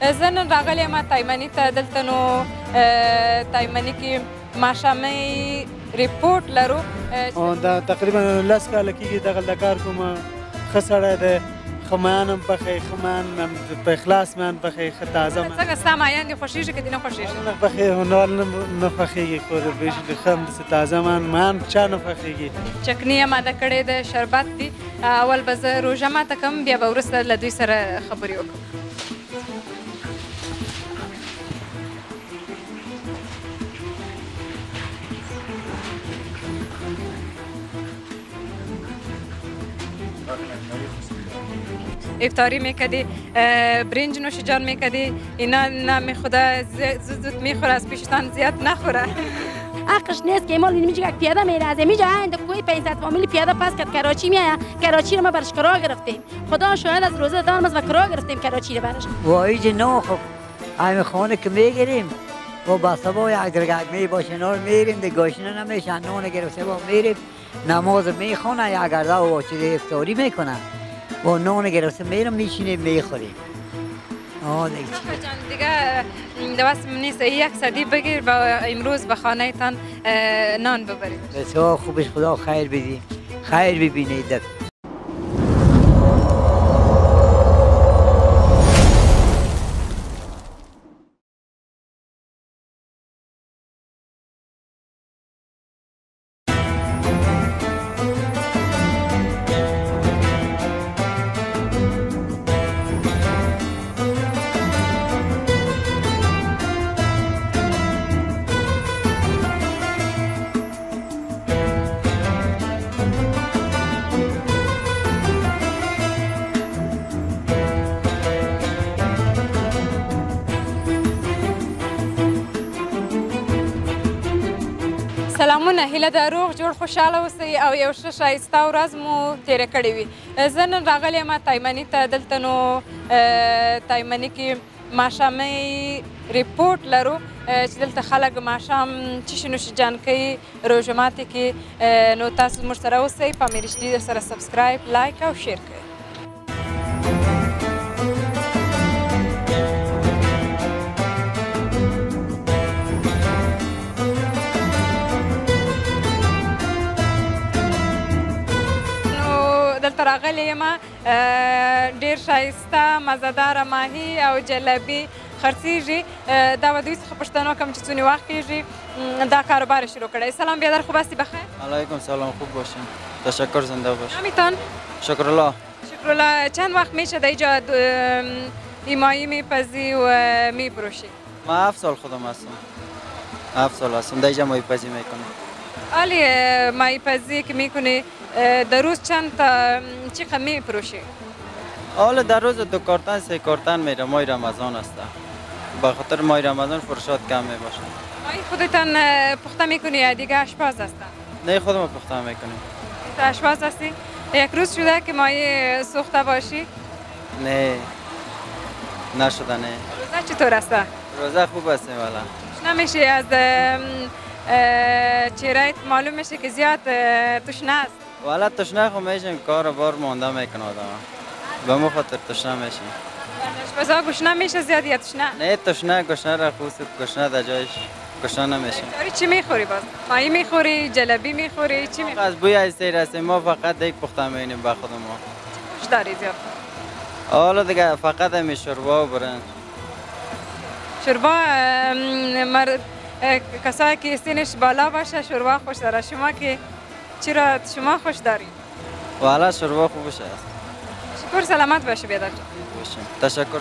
زه نن راغلی یم تایمني ته. دلته نو تایمني کې ماښامنۍ ریپورټ لرو. دا تقریبا 10 کاله کېږي دغه د کار کوم. ښه سړی دی، ښه میان هم پخوي، ښه میان په اخلاص میان پخوي، ښه تازه میان. څنګه ستا میان دې خوښېږي که دې نه خوښېږي؟ نه پخوي، نه خوښېږي، خو ښه همداسې تازه میان چا نه خوښېږي. چکني یې ماده کړې ده، شربت دي. اول به زه روژه ماته کړم، بیا به وروسته له دوی سره خبرې وکړم. افطاری میکردی، برنج نوشیجان میکردی، اینا نمیخوره، زود میخوره، از پیشتان زیاد نخوره. حقش نیست که ما اینجا یک پیاده میره از اینجا عند کوی 500 فامیل پیاده پس کرد کراچی میاد. کراچی رو ما برش کرا گرفتیم. خدا شاهد از روزه دارم از کرا گرفتیم کراچی رو برش. وایج نو خب همین خانه که میگیریم و با صبح یک درگاه می باشه نور میریم دیگه گوشنه نمیشه نون گرفته با میریم نماز میخونه یا اگر دا و چیز افطاری میکنه و نون گرفته میرم میشینیم میخوریم. دیگه دوست نیست یک سدی بگیر و امروز به خانه تان نان ببرید. بسیار خوبش، خدا خیر بدی، خیر ببینید. سلامونه، هیله ده روغ جوړ خوشحاله اوسئ او یو ښه ښایسته ورځ مو تېره کړې وي. زه نن راغلی یم تایمني ته. دلته نو تایمني کې ماښامنۍ ریپورټ لرو چې دلته خلک ماښام چیشي نوشیجان کوي، روژه ماتې کوي. نو تاسو موږ سره اوسئ، پامیر HD درسره سبسکرایب، لایک او شیر کړئ. دلته راغلی یم، ډېر ښایسته مزهداره ماهي او جلبي خرڅېږي. دا به دوی څخه پوښتنه وکړم چې څونه وخت کېږي دا کاروبار شروع کړی. سلام بیادر، خوب هستی بخیر؟ علیکم سلام، خوب باشین. تشکر، زنده باشین. نامیتان؟ شکرالله. شکرالله. چند وقت میشه در اینجا این ماهی میپزی و میفروشی؟ من 7 سال خودم هستم. 7 سال هستم در اینجا ماهی پزی میکنم. حالی ماهی پزی که میکنی در روز چند تا چقدر میفروشی؟ حالا در روز 2 کارتن 3 کارتن میره. ماه رمضان است، به خاطر ماه رمضان فروشات کم میباشه. ماهی خودتان پخته میکنی یا دیگه آشپز هستن؟ نه، خودم پخته میکنیم. تو آشپز هستی؟ یک روز شده که ماهی سوخته باشی؟ نه، نشده. نه. روزه چطور است؟ روزه خوب است والا. نمیشه از چهرهت معلوم میشه که زیاد تشنه است. والا تشنه خو میشیم، کار بار مانده میکنه آدم. به ما خاطر تشنه میشیم. آشپزا گشنه میشه زیاد یا تشنه؟ نه، تشنه گشنه را خوست گشنه در جایش گشنه نمیشیم. چی میخوری باز؟ ماهی میخوری، جلبی میخوری، چی میخوری؟ از بوی از سیر هستیم، ما فقط دیگه پخته می‌بینیم با خود ما. خوش داری زیاد؟ حالا دیگه فقط همین شوربا و برنج. شوربا کسایی که سنش بالا باشه شوربا خوش داره. شما که چرا شما خوش داری؟ والا شوربا خوبش است. شکر، سلامت باشه بیادر. تشکر.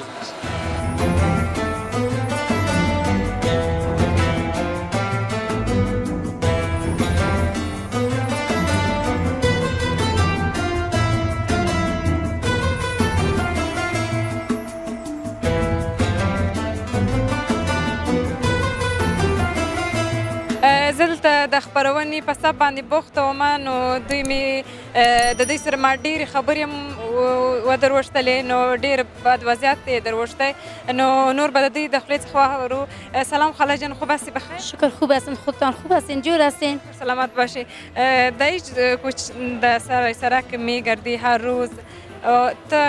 زه دلته د خپرونې په سب باندې بوخته وم، نو دوی مې د دوی سره ما ډېرې خبرې هم ودروښتلې، نو ډېر بد وضعیت یې دروښتی، نو نور به د دوی د خولې څخه واورو. سلام خاله جان، خوب هستی بخیر؟ شکر خوب هستم، خودتان خوب هستین؟ جور هستین؟ سلامت باشی. در هیچ کوچ در سرک میگردی هر روز ته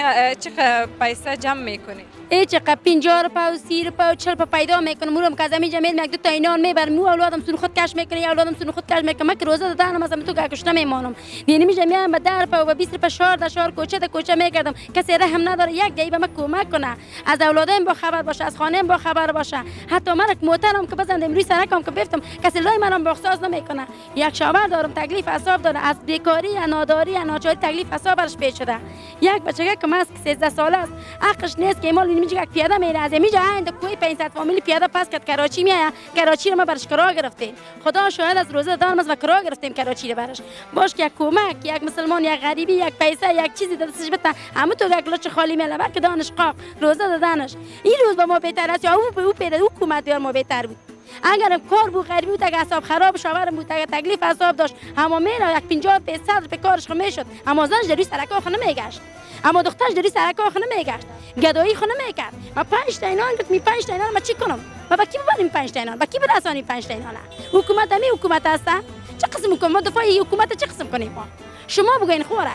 چه پیسه جمع میکنی؟ چقدر 50 روپا و 30 روپا و 40 روپا پیدا میکنم. مورم که از همینجا میرم یک دو تا اینان میبرم. مو اولادم سون خود کش میکنه یا اولادم سون خود کش میکنه. من که روزه دادنم مثلا تو گاکش نمیمانم. دیگه میجم میام به 10 روپا و 20 روپا شهر کوچه تا کوچه میگردم. کسی رحم نداره یک دقیقه به من کمک کنه. از اولادم با خبر باشه، از خانم با خبر باشه. حتی من که موترم که بزنم روی سرکم که بفتم کسی لای منم بخصاص نمیکنه. یک شاور دارم تکلیف حساب داره. از بیکاری یا ناداری یا ناچاری تکلیف حساب برش پیش شده. یک بچه که ماست 13 ساله است. عقلش نیست که مال میگه یک پیاده میره از اینجا عند کوی 500 فامیلی پیاده پس کرد کراچی میاد. کراچی رو ما برش کرا گرفتیم. خدا شاهد از روزه دارم و کرا گرفتیم کراچی رو برش. باش که کمک یک مسلمان یک غریبی یک پیسه یک چیزی دستش بده همه تو یک لچ خالی میله که دانشگاه روزه دادنش این روز به ما بهتر است یا او پیدا حکومت بیار ما بهتر بود. اگر کار بود غریبی بود اگه حساب خراب شاورم بود اگه تکلیف حساب داشت اما میره یک 50 500 به کارش میشد اما زنش در روی سرکا خونه میگشت اما دخترش در روی سرکا خونه میگشت گدایی خونه میکرد. ما 5 تا اینان گفت می 5 تا اینان ما چی کنم؟ ما با کی ببریم 5 تا اینان؟ با کی برسانیم 5 تا اینان؟ حکومت همین حکومت هست. چه قسم حکومت دفاع حکومت چه قسم کنیم ما؟ شما بگین خوره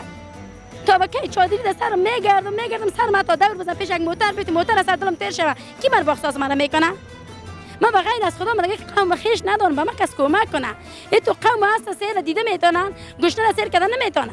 تا با کی چادری در سرم میگردم سر ما تا دور بزنم پیش یک موتر بیت موتر از دلم تیر شوه کی من بخصاص من میکنه؟ من به غیر از خدا من یک قوم خیش ندارم به من کس کمک کنه. این تو قوم هست سیر دیده میتونن گوشت را سیر کردن نمیتونن.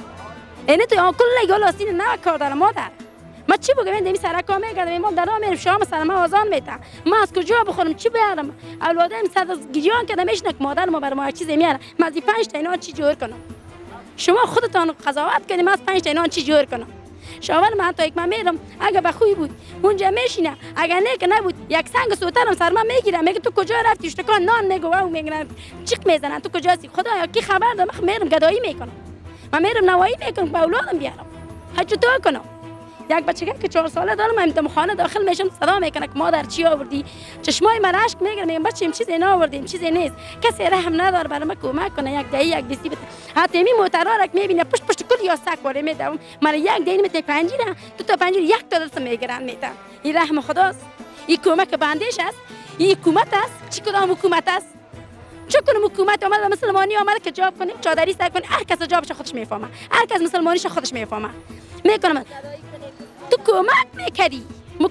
اینه تو کل یگال آسین نه کار دارم مادر. من چی بگم این سرکا میگردم ایمان در میرم شام سر ما آزان میتم. من از کجا بخورم چی بیارم؟ اولادم صد از گیجان که نمیشنه که مادر ما بر ما چیزی میاره. من از 5 تا اینا چی جور کنم؟ شما خودتان قضاوت کنید من از 5 تا اینا چی جور کنم؟ شاور من تا یک من میرم اگه بخوی بود اونجا میشینه اگه نه که نبود یک سنگ سوترم سر من میگیره میگه تو کجا رفتی اشتکان نان میگه و میگن چیک میزنن تو کجاسی خدایا کی خبر داره من میرم گدایی میکنم من میرم نوایی میکنم با اولادم بیارم هرچی تو کنم. یک بچه که 4 ساله دارم امتحان داخل میشم صدا میکنه که مادر چی آوردی چشمای من اشک میگیره میگم بچه این چیزی نآوردیم چیزی نیست کسی رحم نداره برای من کمک کنه یک دهی یک بیستی بده. حتی می موترا را میبینه پشت کل یا سگ باره میدم من یک دهی میته پنجیره تو تا پنجیر یک تا دست میگیرن میتم. این رحم خداست. این کمک بندش است. این حکومت است. چی کدام حکومت است؟ چه کنم حکومت اومد مسلمانی اومد که جواب کنیم چادری سگ کنیم هر کس جوابش خودش میفهمه هر کس مسلمانیش خودش میفهمه میکنم. تو کمک میکردی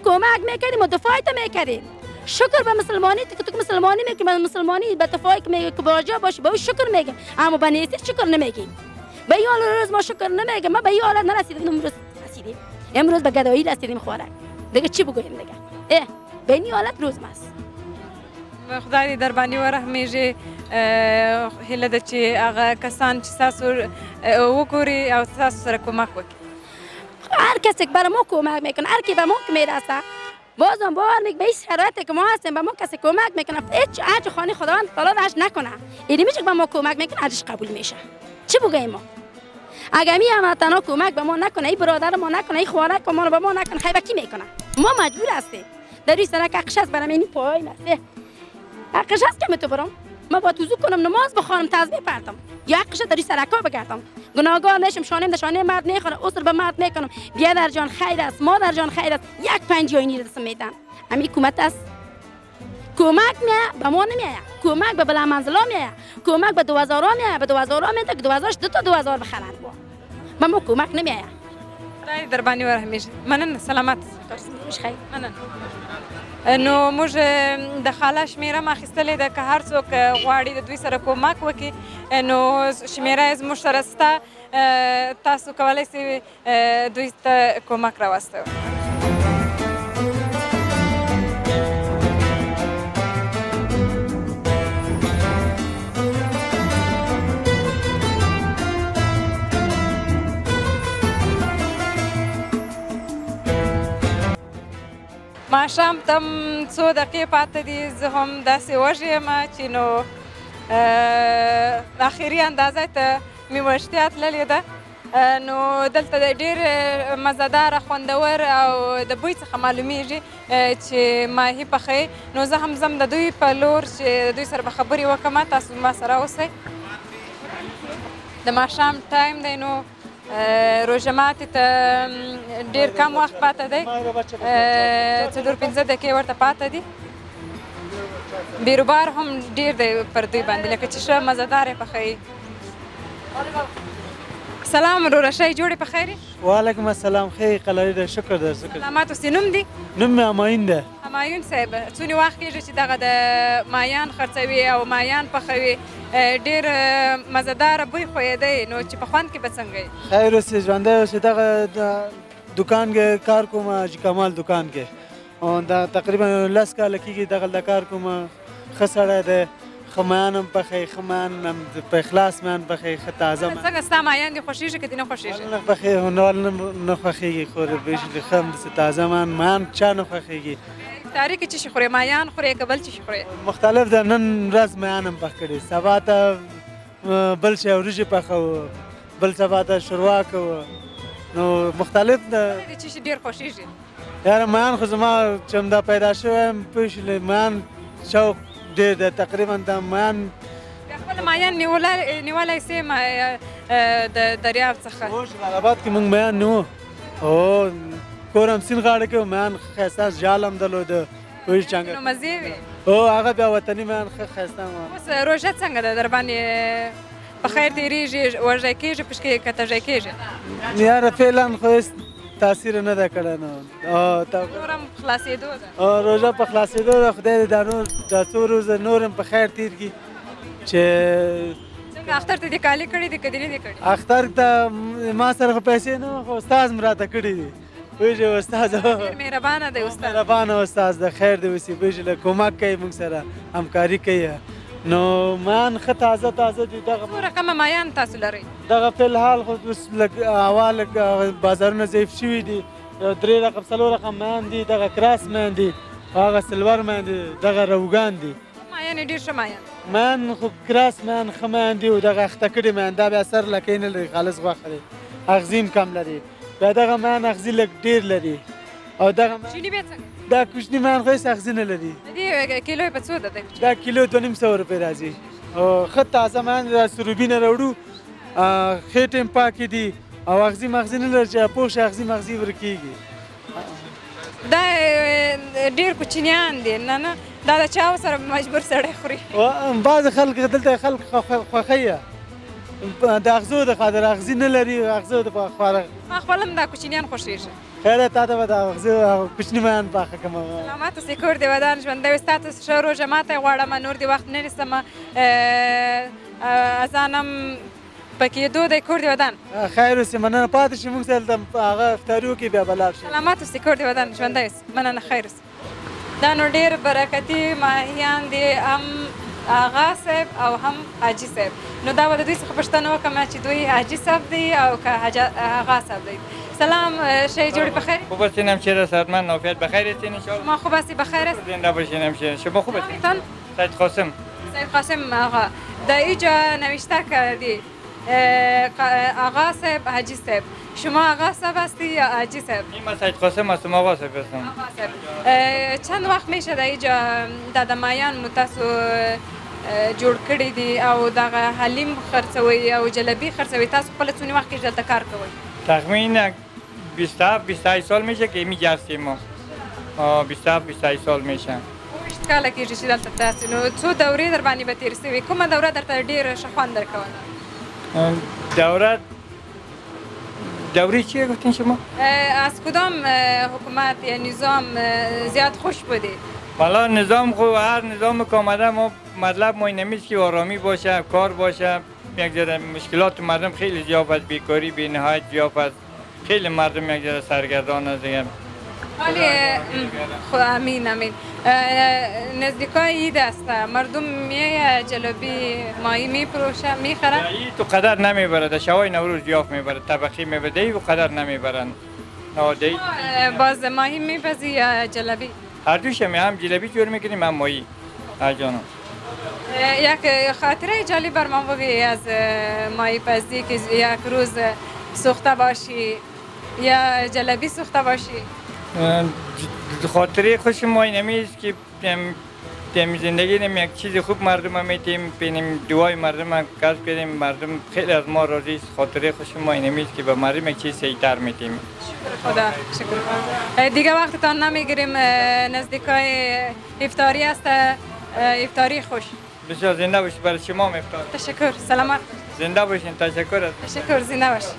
ما دفاعت میکردی شکر به مسلمانی تو مسلمانی میگی من مسلمانی به دفاعی که میگی که باجا باشه به شکر میگم اما به نیستی شکر نمیگیم به این حال روز ما شکر نمیگم ما به این حالت نرسیدیم امروز به گدایی رسیدیم خوارک دیگه چی بگویم دیگه به این حالت روز ماست. خدای در باندې ورحمیږي هیله ده چې هغه کسان چې تاسو وګوري او تاسو سره کومک وکړي. هر کسی که برای ما کمک میکنه هر کی به ما که میرسه بازم باور میگه به این شرایطی که ما هستیم به ما کسی کمک میکنه هیچ اجر خانه خداوند تعالی راش نکنه اینی میشه که به ما کمک میکنه اجرش قبول میشه. چی بگیم ما اگه می هموطنا کمک به ما نکنه این برادر ما نکنه این خوارک ما به ما نکنه خیلی کی میکنه؟ ما مجبور هستیم در این سرک حقش هست برام این پای نسته حقش هست که من تو برام ما با وضو کنم نماز بخوانم تسبیح پرتم یا حقش در این سرکا بگردم گناهگار نشم شانه مرد میخوره اسر به مرد میکنم بیا در جان خیر است مادر جان خیر است یک 5 اینی دست میدم. همین حکومت است. کمک میاد به ما نمیاد کمک به بلند منزلا میاد کمک به 2000 میاد به 2000 میاد که 2000 دو تا 2000 بخرن با ما کمک نمیاد. خدای در باندې ورحمیږي. مننه سلامت خیر مننه. نو موږ د خاله شمیره ما اخیستلې ده که هر څوک غواړي د دوی سره کومک وکړي نو شمیره زموږ سره شته تاسو کولی سئ دوی ته کومک راوستئ. ماښام ته څو دقیقې پاتې دي زه هم داسې وږې یم چې نو اخري اندازه ته مې وړتیا تللې ده نو دلته ډېر مزهداره خوندور او د بوی څخه معلومیږي چې ماهي پخوي نو زه هم ځم د دوی په لور چې د دوی سره به خبرې وکړم تاسو ما سره اوسئ. د ماښام ټایم دی نو روژه ماتې ته ډېر کم وخت پاته دی 4-5 دقیقې ورته پاته دي. بیروبار هم ډېر دی پر دوی باندې لکه چې ښه مزهدار یې پخوي. سلام وروره ښه جوړې په خیر یې؟ وعلیکم السلام ښه قلاري ده شکر ده سلامات اوسې نوم دی؟ نوم مې همایون ده. همایون صاحب څونې وخت کېږي چې دغه د مایان خرڅوي او مایان پخوي ډېر مزهداره بوی خویدی نو چې په خوند کې به څنګه یې؟ خیر اوسې ژوندی اوسې دغه دکان کې کار کوم حاجي کمال دکان کې او دا تقریبا 10 کاله کېږي دغه د کار کوم ښه سړی دی ښه میان هم پخوي ښه میان هم په اخلاص میان پخوي ښه تازه څنګه ستا مایان دې خوښېږي که دې نه خوښېږي؟ نه پخوي هنر نه خوښېږي خو ښه همداسې تازه میان چا نه خوښېږي. افطاري کې څه شي خورې؟ مایان خورې که بل څه شي خورې؟ مختلف ده نن ورځ میان هم پخ کړي سبا ته بل شی وریجې پخوو بل سبا ته شوروا کوو نو مختلف ده. دې څه شي ډېر خوښېږي؟ یاره میان خو زما چې همدا پیدا شوی یم پوه شولې میان شوق ډېر دی تقریبا د میان بیا خپل مایان نیولی سې د دریاب څخه؟ هو جلال آباد کې موږ میان نیو او کور هم سیند غاړه کې و میان ښایسته جال هم درلوده پوه شې نو مزې وې؟ هو هغه بیا وطني میان ښه ښایسته وه. اوس روژه څنګه ده در باندې په خیر تېرېږي وږی کېږي پشکې که تږی کېږي؟ یاره فعلا خو هېڅ تاثیر نه ده کړی نو نور هم خلاصېدو ده روژه په خلاصېدو ده خدای دې دا څو روزه نور هم په خیر تېر کړي چې څنګه اختر ته دې کالي کړي دي که دې نه دي کړي؟ اختر ته ما سره خو پیسې نه وه خو استاذ مې راته کړي دي پوه شې استاذ ډېر مهربانه دی استاد مهربانه استاذ ده خیر دې وسي پوه شې کومک کوي موږ سره همکاري کوي نو میان ښه تازه تازه دي دغه څو رقمه مایان تاسو لرئ؟ دغه فلحال خو اوس لږ هوا لږ بازارونه ضعیف شوي دي 3 رقم 4 رقم میان دي دغه کراس میان دي هغه سلور میان دي دغه روګان دي مایان یې ډېر ښه مایان میان خو کراس میان ښه میان دي او دغه اخته کړي میان دا بیا سر لکۍ نه لري خالص غوښه دی اغزي هم کم لري بیا دغه میان اغزي لږ ډېر لري او دغه چیني بیا څنګه؟ دا کوچني میان خو هېڅ اغزي نه لري د دې کیلو یې په څو ده؟ دا کیلو 250 روپۍ راځي او ښه تازه میان د سروبي نه راوړو خېټې هم پاکې دي او اغزي مغزي نه لري چې پوه شي اغزي مغزي ورکېږي. دا ډېر کوچنیان دي نه دا د چا سره مجبور سړی خوري؟ بعضې خلک دلته خلک خوښوي د اغزو د خاطر اغزي نه لري اغزو د خواره ما خپل هم دا کوچنیان خوښېږي. خیره تا ته به د اغزو کوچني میان پاخه کړم. سلامات اوسې کور دې ودان ژوندی وي ستا ته ښه روژه ماته یې غواړم نور دې وخت نه نیسم اذان هم په کېدو دی کور دې ودان. خیر اوسې مننه پاتې شي موږ سره دلته هغه افطاري وکړي بیا به لاړ شي. سلامات اوسې کور دې ودان ژوندی اوسې مننه خیر اوسې. دا نو ډېر برکتي ماهیان دي هم آغا صاحب او هم حاجي صاحب نو دا به د دوی څخه پوښتنه وکړم چې دوی حاجي صاحب دی او که آغا صاحب دی. سلام شی جوړی بخیر؟ خوب هستین همشیره سلمان نوفیت بخیر هستین انشاءالله؟ ما خوب هستی بخیر است؟ زنده باشین همشیره شما خوب هستین؟ تان؟ سید قاسم. سید قاسم آقا در اینجا نوشته کردی آقا صاحب حاجی صاحب شما آقا صاحب هستی یا حاجی صاحب؟ من سید قاسم هستم آقا صاحب هستم. آقا صاحب چند وقت میشه در اینجا د مایان متاسو جوړ کړی دي او دغه حلیم خرڅوي او جلبی خرڅوي تاسو خپل څونې وخت کې دلته کار کوئ؟ تخمین 27 سال میشه که اینجا هستیم ما 27 سال میشه. 20 کاله کېږي چې دلته تاسو نو څو دورې در باندې به تېر سوي کومه دوره درته ډېره ښه خوند درکوله؟ دوره چیه گفتین شما؟ از کدام حکومت یا نظام زیاد خوش بودی؟ والا نظام خو هر نظام که آمده ما مطلب ما این نمیست که آرامی باشه کار باشه یک ذره مشکلات مردم خیلی زیاد است بیکاری بی نهایت زیاد است خیلی مردم یک ذره سرگردان است دیگه. ولی امین امین نزدیکای عید است مردم میه جلبی ماهی میفروشه میخرن؟ عید تو قدر نمیبرد شوای نوروز زیاف میبرد طبقی میبرد و قدر نمیبرن. باز ماهی میپزی یا جلبی؟ هر دوش هم جلبی جور میکنیم هم ماهی جانم. یک خاطره جالب بر من بگی از ماهی پزی که یک روز سوخته باشی یا جلبی سوخته باشی؟ خاطره خوش ما نمیست که تیم زندگی نمی یک چیز خوب مردم میتیم بینیم دوای مردم کسب کنیم مردم خیلی از ما راضی است خاطره خوش ما نمیست که به مردم یک چیز سیتر میتیم. خدا شکر. دیگه وقتتان نمیگیریم نزدیکای افطاری است افطاری خوش. بسیار زنده باشید برای شما افطار. تشکر سلامت. زنده باشین. تشکر از تشکر، زنده باش.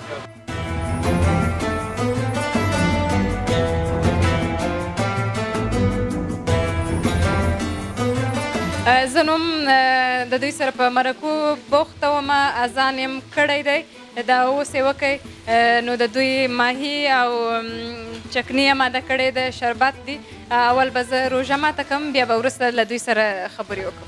زه نوم د دوی سره په مرکو بوخته ومه، اذان یم کړی دی، دا اوس یې وکئ. نو د دوی ماهي او چکني یې ماده کړې ده، شربت دي. اول به زه روژه ماته کړم، بیا به وروسته له دوی سره خبرې وکړم.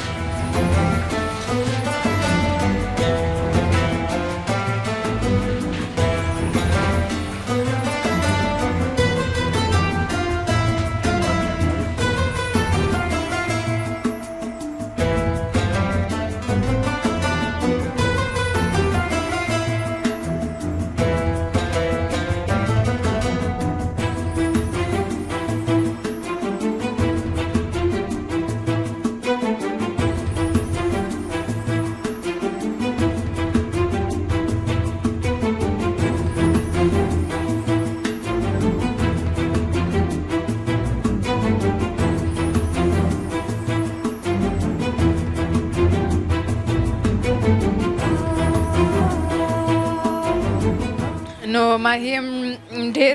نو ماهي ډېر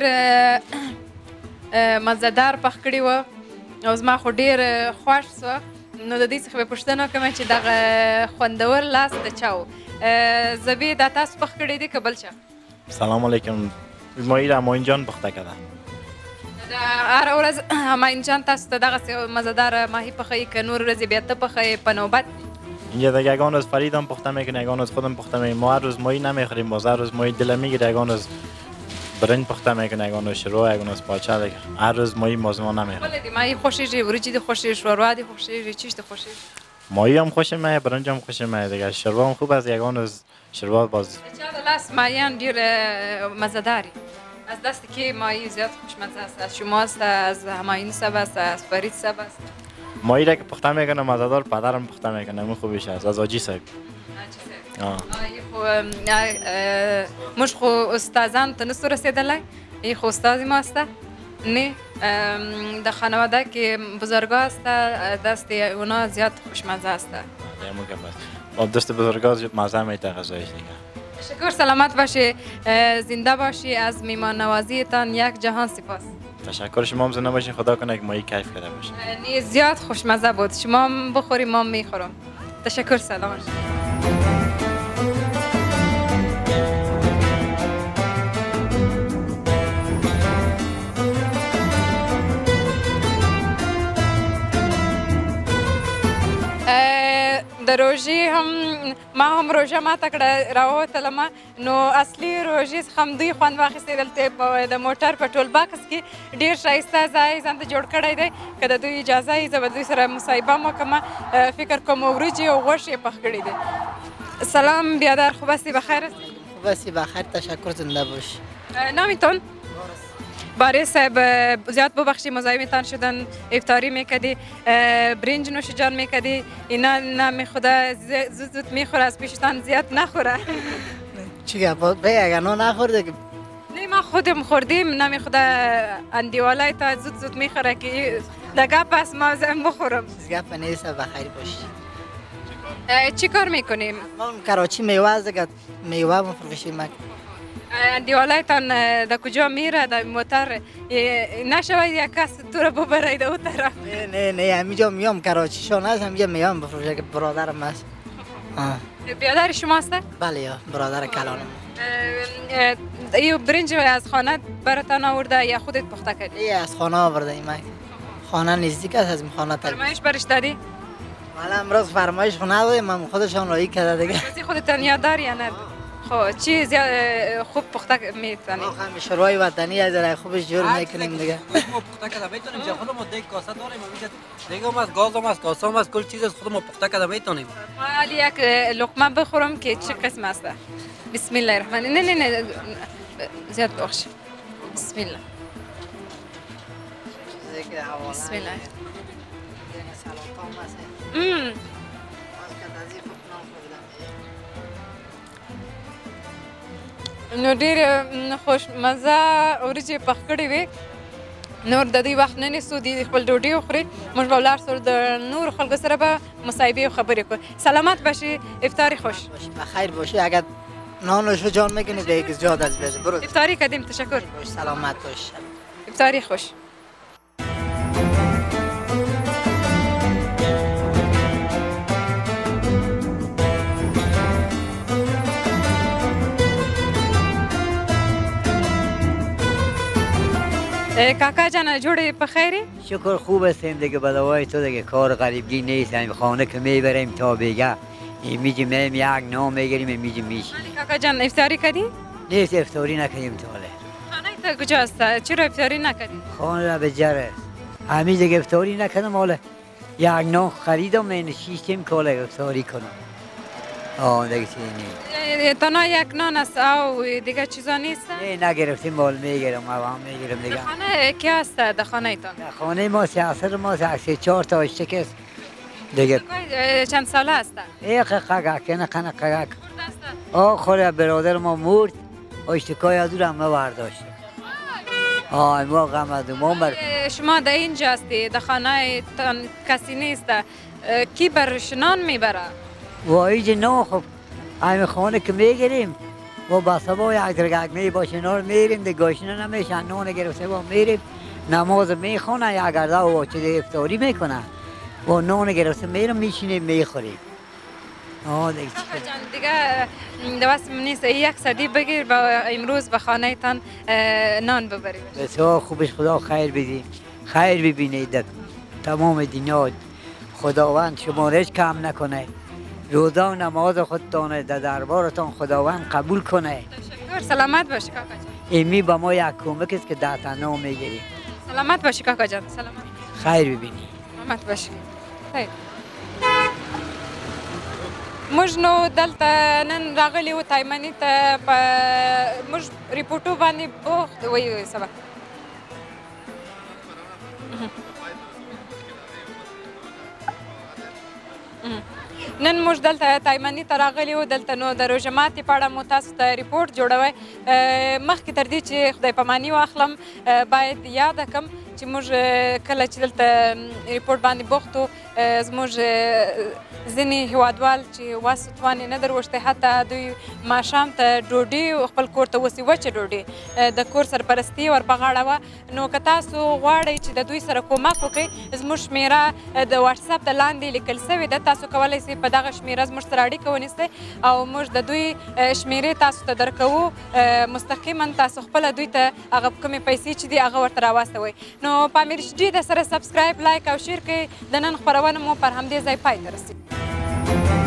مزهدار پخ کړي وه او زما خو ډېر خوښ سوه. نو د دوی څخه به پوښتنه وکړم چې دغه خوندور لاس د چا و؟ زبی دا تاسو پخ کړی دی که بل چا؟ سلام علیکم. ماهی را همایون جان پخته کرده. هره ورځ همایون جان تاسو ته دغسې مزهدار ماهي پخوي که نور ورځې بیا ته پخوي په نوبت؟ اینجا دیگه یگان روز فرید هم پخته میکنه، یگان روز خودم پخته میکنم. ما هر روز ماهی نمیخوریم، باز هر روز ماهی دل میگیره. یگان روز برنج پخته میکنه، یگان روز شروع، یگان روز پاچه دیگه. هر روز ماهی ما نمیخوریم. ولې دې ماهي خوښېږي؟ وریجې دې خوښېږي؟ شوروا دې خوښېږي؟ چیش دې خوښېږي؟ ماهی هم خوش میاد، برنج هم خوش میاد دیگه. شوروا هم خوب است، یگان روز شوروا باز. چا د لاس ماهیان ډېر مزهداري. از دست کی ماهی زیاد خوشمزه است؟ از شماست، از همایون صاحب است، از فرید صاحب است؟ ماهی را که پخته میکنه مزهدار پدرم پخته میکنه، من خوبش است، از آجی صاحب. موږ خو استادان ته نسو رسېدلی، ای خو استادی ما است نه. در خانواده که بزرگا است دست اونا زیاد خوشمزه است. با دست بزرگا زیاد مزه میده غذایش دیگه. شکر، سلامت باشی، زنده باشی. از میمان نوازیتان یک جهان سپاس. تشکر. شما هم زنده باشین، خدا کنه که ماهی کیف کرده باشه. زیاد خوشمزه بود، شما هم بخوریم ما هم میخورم. تشکر، سلامت. د روژې هم ما هم روژه ماته کړه، راووتلم. نو اصلي روژې څخه هم دوی خوند واخیستی. دلته د موټر په ټول باکس کې ډېر ښایسته ځای ځان ته جوړ کړی دی. که د دوی اجازه وي زه به دوی سره مصاحبه هم وکړم. فکر کوم وریجې او غوښې یې پخ کړي دي. سلام بیادر، خوب هستی؟ بخیر هستی؟ خوب هستی؟ بخیر، تشکر، زنده باش. نامتون؟ باره صاحب زیاد ببخشی، مزاحمتان شدن. افطاری میکردی، برنج نوش جان میکردی، اینا نمیخوره، زود میخوره، از پیشتان زیاد نخوره. چی گفت؟ اگر نخورده که نه ما خودم خوردیم، نمیخوره. اندیوالای تا زود میخوره که دگه پس ما زم بخورم. گپ نیست، بخیر باشی. چی کار میکنیم؟ ما کراچی میوه است دیگه، میوه مفروشیم. دیوالایتان در کجا میره؟ در موتر نشود یک کس تو رو ببره در اون طرف؟ نه همینجا میام، کراچی شان هست، همینجا میام بفروشه که برادرم هست. برادر شما هسته؟ بله یا برادر کلانم. ایو برنج از خانه براتان آورده یا خودت پخته کردی؟ ای از خانه آورده ایم. خانه نزدیک است از این خانه تا. فرمایش برش دادی؟ ولی امروز فرمایش خونه ندادیم، من خودشان رایی کرده دیگه. چیزی خودتان یاد داری یا نه؟ خب چی خوب پخته میتونی؟ ما هم شروعی وطنی از رای خوبش جور میکنیم دیگه. ما پخته کرده میتونیم، چه خودمون دیگه کاسه داریم، دیگه هم از گاز هم از کاسه هم از کل چیز خودمون پخته کرده میتونیم. ما حالی یک لقمه بخورم که چه قسم است؟ بسم الله الرحمن الرحیم. نه زیاد بخش. بسم الله. بسم الله. نو ډېر خوشمزه وریجې پخ کړې وې. نور د دوی وخت نه نیسو دوی خپل ډوډۍ وخوري موږ به ولاړ سو د نورو خلکو سره به مصاحبې او خبرې کړو سلامت باشی افطاری خوش بخیر باشی اگر نانشو جان میکنی به یک جاد از بشه برو افطاری کردیم تشکر باش سلامت باش افطاری خوش کاکا جان جوڑی بخیری؟ شکر خوب هستیم دیگه بلوای تو دیگه کار غریبگی نیست همین خانه که میبریم تا بیگه میجیم یک نام میگیریم میجیم میشیم کاکا جان افطاری کردی؟ نیست افطاری نکنیم تاله خانه تو کجا است؟ چرا افطاری نکردی؟ خانه را به جره همین دیگه افطاری نکنم حالا یک نام خریدم من نشیستیم که حالا افطاری کنم دیگه چیزی نیست تنها یک نان است او دیگه چیزا نیست؟ نه نگرفتیم مال میگیرم او میگیرم دیگه خانه کی است در خانه ایتان؟ خانه ما سیاست ما 4 تا اشتک است دیگه چند ساله است؟ یک قگک نه قنه قگک خوره برادر ما مرد اشتکای از اون ما برداشت ما غم از ما شما در اینجا هستی در خانه تان کسی نیست کی برش نان میبره؟ و ایج نه خب همین خانه که میگیریم و با سبا یک درگک می باشه نار میریم ده گاشنه نمیشه نان گرفته با میریم نماز میخونه یک گرده و چه افطاری میکنه و نان گرفته میرم میشینیم میخوریم دیگه دوست نیست یک صدی بگیر با امروز به خانه تان نان ببریم بسیار خوبش خدا خیر بدی خیر ببینید تمام دنیا خداوند شمارش کم نکنه روزا و نماز خودتان در دربارتان خداوند قبول کنه تشکر سلامت باشی کاکا جان ایمی با ما یک کمک است که در تنها میگیریم سلامت باشی کاکا جان سلامت خیر ببینی سلامت باشی خیر موږ نو دلته نن راغلي وو تایمني ته موږ ریپورټو باندې بوخت وایو سبا نن موږ دلته تایمني ته راغلي وو دلته نو د روژه ماتې په اړه مو تاسو ته ریپورټ جوړوی مخکې تر دې چې خدای پاماني واخلم باید یاده کړم چې موږ کله چې دلته ریپورټ باندې بوخت وو زموږ ځینې هیوادوال چې وس توان یې نه دروښتی حتی دوی ماښام ته ډوډۍ خپل کور ته وسي وچه ډوډۍ د کور سرپرستي ور په غاړه وه نو که تاسو غواړئ چې د دوی سره کومک وکړئ زموږ شمیره د واتساپ د لاندې لیکل سوې ده تاسو کولی سئ په دغه شمیره زموږ سره اړیکه ونیسئ او موږ د دوی شمیرې تاسو ته درکوو مستقیما تاسو خپله دوی ته هغه کومې پیسې چې دي هغه ورته راواستوئ نو په امیر HD د سره سبسکرایب لایک او شیر کړئ د نن خپرونه مو پر همدې ځای پای ته رسېږي